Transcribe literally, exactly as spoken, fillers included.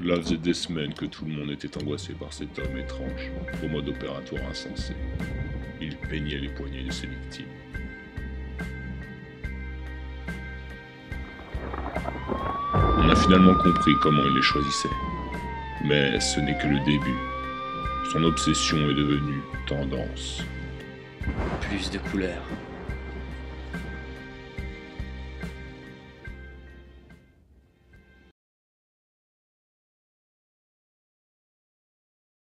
Là faisait des semaines que tout le monde était angoissé par cet homme étrange, au mode opératoire insensé. Il peignait les poignets de ses victimes. On a finalement compris comment il les choisissait. Mais ce n'est que le début. Son obsession est devenue tendance. Plus de couleurs.